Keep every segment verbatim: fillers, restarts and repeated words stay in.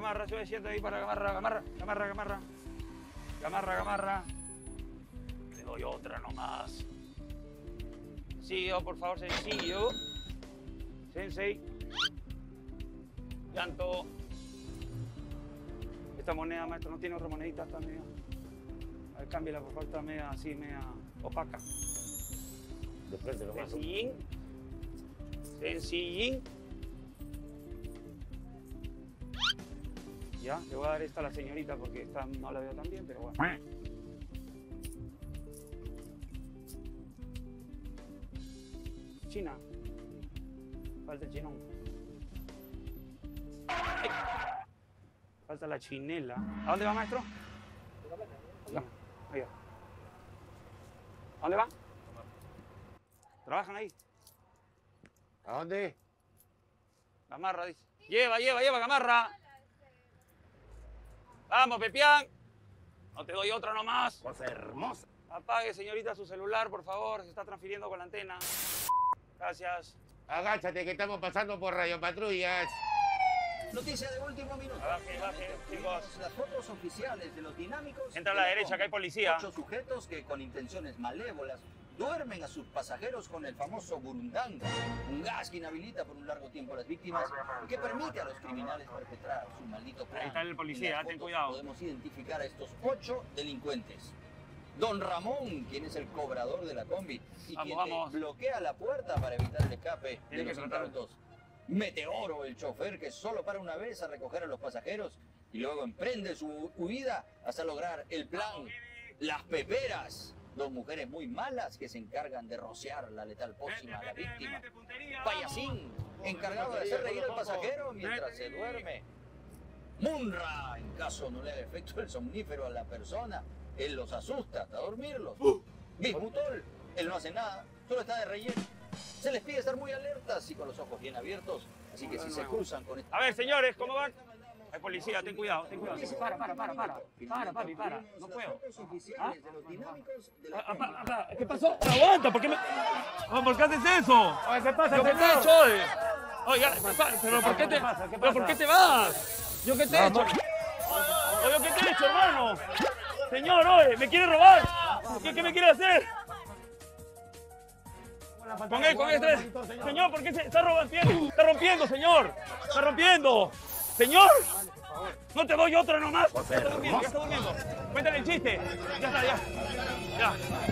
Gamarra, sube siete ahí para Gamarra, Gamarra, Gamarra, Gamarra. Gamarra, Gamarra. Te doy otra nomás. Sencillo, por favor, sencillo. Sensei. Llanto. Esta moneda, maestro, no tiene otra monedita, está medio. A ver, cámbiala, por favor, está media así, media opaca. De frente, lo más. Sencillín. Sencillín. Ya, le voy a dar esta a la señorita porque esta no la veo tan bien, pero bueno. China. Falta el chinón. ¡Ay! Falta la chinela. ¿A dónde va, maestro? Ya, ahí va. ¿A dónde va? ¿Trabajan ahí? ¿A dónde? Gamarra, dice. Lleva, lleva, lleva, Gamarra. Vamos, Pepián. No te doy otra nomás. Cosa hermosa. Apague, señorita, su celular, por favor. Se está transfiriendo con la antena. Gracias. Agáchate que estamos pasando por Radio Patrullas. Noticia de último minuto. Baje, baje, chicos. Las fotos oficiales de los dinámicos. Entra a la derecha, que hay policía. Ocho sujetos que con intenciones malévolas duermen a sus pasajeros con el famoso burundanga, un gas que inhabilita por un largo tiempo a las víctimas y que permite a los criminales perpetrar su maldito plan. Ahí está el policía, ten cuidado. Podemos identificar a estos ocho delincuentes. Don Ramón, quien es el cobrador de la combi y Vamos, quien vamos. bloquea la puerta para evitar el escape Tiene de que los tratar- incautos. Meteoro, el chofer que solo para una vez a recoger a los pasajeros y luego emprende su huida hasta lograr el plan. Las peperas, dos mujeres muy malas que se encargan de rociar la letal pócima a la víctima. Payasín, encargado de hacer reír al pasajero mientras se duerme. Munra, en caso no le haga efecto el somnífero a la persona, él los asusta hasta dormirlos. Bismutol, él no hace nada, solo está de relleno. Se les pide estar muy alertas y con los ojos bien abiertos, así que si se cruzan con esta... A ver, señores, ¿cómo van? Hay policía, ten cuidado, ten cuidado. Para, para, para, para. Para, papi, para. No puedo. ¿Ah? Ah, ah, ah, ¿Qué pasó? Aguanta, ¿por qué me...? Oh, ¿por qué haces eso? ¿Qué pasa, ¿Yo qué te he señor? hecho, oye? Oiga, pero ¿por qué te, pero ¿por qué te vas? ¿Yo qué te he hecho? Oye, ¿yo qué te he hecho, hermano? Señor, oye, ¿me quiere robar? ¿Qué, qué me quiere hacer? Con él, con este. Señor, ¿por qué se está rompiendo? Está rompiendo, señor. Está rompiendo. Señor, no te doy otra nomás. Ya está durmiendo, ya está durmiendo. Cuéntale el chiste. Ya está, ya. Ya.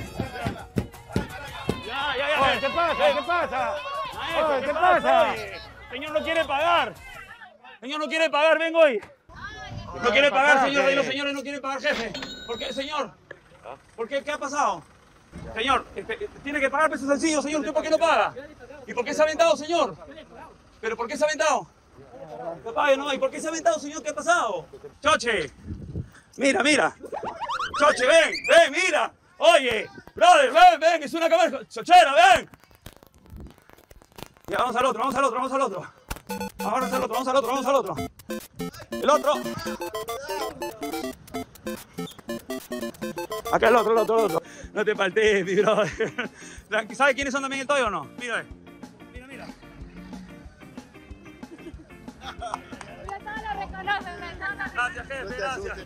Ya, ya, ya. Oye, ¿qué pasa? ¿Qué pasa? Maestro, Oye, ¿qué ¿qué pasa? pasa? Oye? Señor no quiere pagar. Señor no quiere pagar, vengo hoy. No quiere pagar, señor. Y los señores no quieren pagar, jefe. ¿Por qué, señor? ¿Por qué? ¿Qué ha pasado? Señor, este, tiene que pagar peso sencillo, señor. ¿Usted por qué no paga? ¿Y por qué se ha aventado, señor? ¿Pero por qué se ha aventado? No pague, no. ¿Y por qué se ha aventado, señor? ¿Qué ha pasado? Choche. Mira, mira. Choche, ven, ven, mira. Oye, brother, ven, ven. Es una cámara. Chochera, ven. Ya, vamos al otro, vamos al otro, vamos al otro. Vamos al otro, vamos al otro, vamos al otro. El otro. Acá el otro, el otro, el otro. No te faltes, mi brother. ¿Sabes quiénes son también el Toyo o no? Mira, mira, mira. Ya todos lo reconocen, ¿verdad? Gracias, jefe, gracias.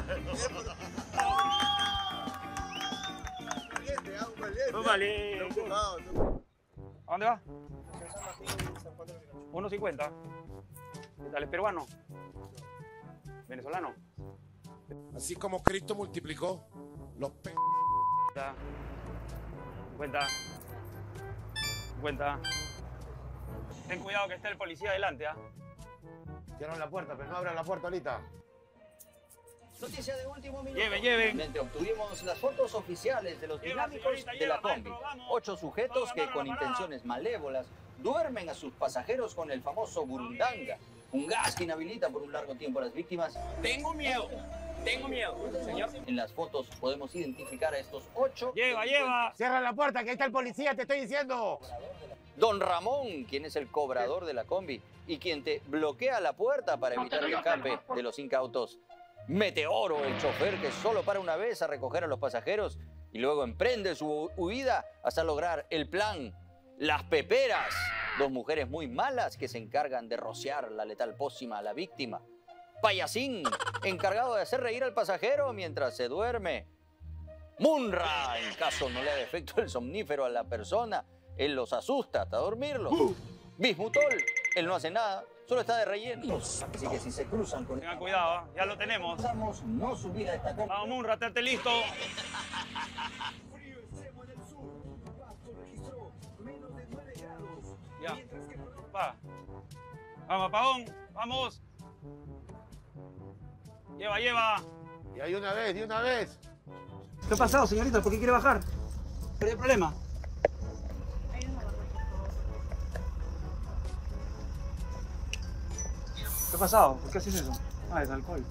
Muy valiente. ¿A dónde va? uno cincuenta. ¿Qué tal? ¿Es peruano? ¿Venezolano? Así como Cristo multiplicó los pe... cincuenta. cincuenta. Ten cuidado que esté el policía adelante, ¿ah? Cierran la puerta, pero no abran la puerta ahorita. Noticia de último minuto. Lleven, lleven. Finalmente obtuvimos las fotos oficiales de los Lleva, dinámicos señorita, de lleva, la combi. maestro, vamos. Ocho sujetos Vamos, que amarra, con amarra. intenciones malévolas duermen a sus pasajeros con el famoso burundanga, un gas que inhabilita por un largo tiempo a las víctimas. Tengo miedo. Tengo miedo, señor. En las fotos podemos identificar a estos ocho. Lleva, lleva. Cierra la puerta, que ahí está el policía, te estoy diciendo. Don Ramón, quien es el cobrador de la combi y quien te bloquea la puerta para evitar el escape de los incautos. Meteoro, el chofer que solo para una vez a recoger a los pasajeros y luego emprende su huida hasta lograr el plan. Las peperas, dos mujeres muy malas que se encargan de rociar la letal pócima a la víctima. payasín, encargado de hacer reír al pasajero mientras se duerme. Munra, en caso no le haga efecto el somnífero a la persona, él los asusta hasta dormirlos. Bismutol, él no hace nada, solo está de relleno. Así que si se cruzan con... Tengan cuidado, ¿eh? Ya lo tenemos. Vamos, no subir a esta copa. Vamos, Munra, estate listo. Ya. Va. Vamos, apagón. Vamos. Lleva, lleva. Y hay una vez, de una vez. ¿Qué ha pasado, señorita? ¿Por qué quiere bajar? ¿Cuál es el problema? ¿Qué ha pasado? ¿Por qué haces eso? Ah, es alcohol.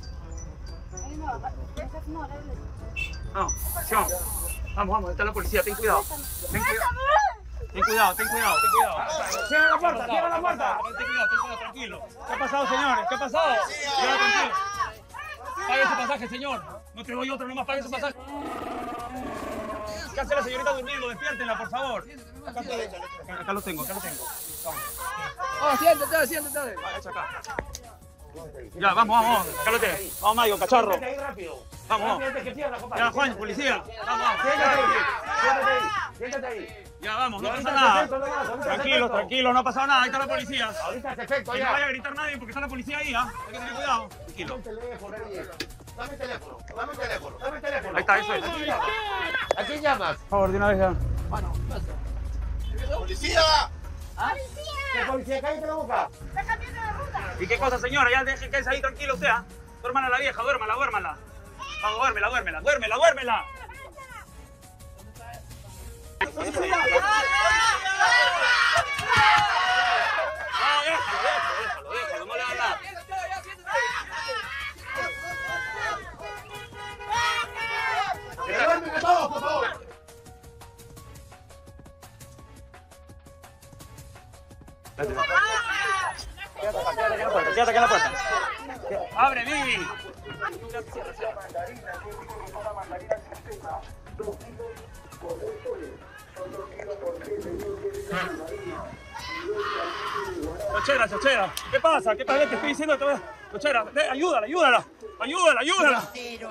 No, acción. Vamos, vamos, está la policía, ten cuidado. Ten cuidado. Ten cuidado, ten cuidado, ten cuidado. Cierra la puerta, cierra la puerta. Ten cuidado, ten cuidado, tranquilo. ¿Qué ha pasado, señores? ¿Qué ha pasado? Cierra, tranquilo. Pague su pasaje, señor. No te doy otro, nomás pague su pasaje. ¿Qué hace la señorita durmiendo? Despiértenla, por favor. Acá, acá, acá lo tengo, acá lo tengo. Vamos. Oh, siéntate, siéntate. Ah, echa acá. Ya, vamos, vamos, acá lo tenés. Vamos, Mayo, cacharro. Siéntate ahí rápido. Vamos. Rápido antes que cierra, compadre. Ya, Juan, policía. Vamos, Siéntate ahí. vamos. Siéntate ahí. Siéntate ahí. Ya, vamos, no Y pasa ahorita nada. hace efecto nomás, ahorita hace Tranquilo, efecto. tranquilo, no ha pasado nada. Ahí está la policía. Ahorita hace efecto Que no vaya a ya. gritar nadie porque está la policía ahí, ¿ah? Hay que tener cuidado. Dame Tranquilo. el teléfono, Ariel. Dame el teléfono, dame el teléfono, dame el teléfono. Ahí está, eso es. ¿A quién llamas? ¿A quién llamas? Por favor, de una vez ya. ¡Policía! ¿Qué policía? Cállate la boca. Está cambiando de ruta. ¿Y qué cosa, señora? Ya deje que ahí tranquilo usted, ¿ah? Duérmala la vieja, duérmala, duérmala. Vamos, duérmela, duérmela, duérmela, duérmela. No, déjalo, déjalo, déjalo, déjalo, no le hagas nada. ¡Que se duermen a todos, por favor! Quédate acá, quédate acá en la puerta, quédate acá en la puerta. ¡Abre, Vivi! Chochera, chochera. ¿Qué pasa? ¿Qué pasa? Te estoy diciendo que te voy a... Chochera, ve, ayúdala, ayúdala. Ayúdala, ayúdala.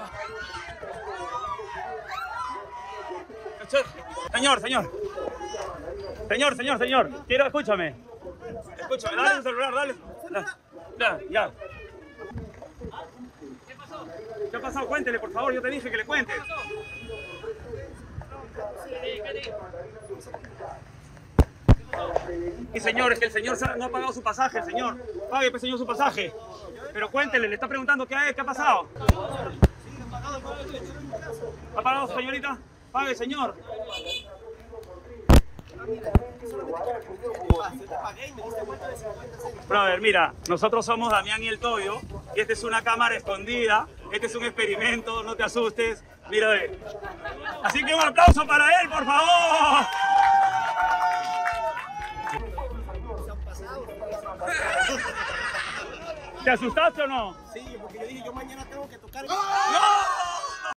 Chochera. Señor, señor. Señor, señor, señor. Quiero, escúchame. Escúchame, dale un celular, dale. Ya, ya. ¿Qué ha pasado? Cuéntele, por favor. Yo te dije que le cuentes. Y señor, es que el señor no ha pagado su pasaje, el señor. Pague, pues, señor, su pasaje. Pero cuéntele, le está preguntando qué ha, qué ha pasado. ¿Ha pagado, señorita? Pague, señor. Brother, mira, nosotros somos Damián y el Toyo, y esta es una cámara escondida, este es un experimento, no te asustes, mira, ve. Así que un aplauso para él, por favor. ¿Te asustaste o no? Sí, porque yo dije, yo mañana tengo que tocar. ¡No!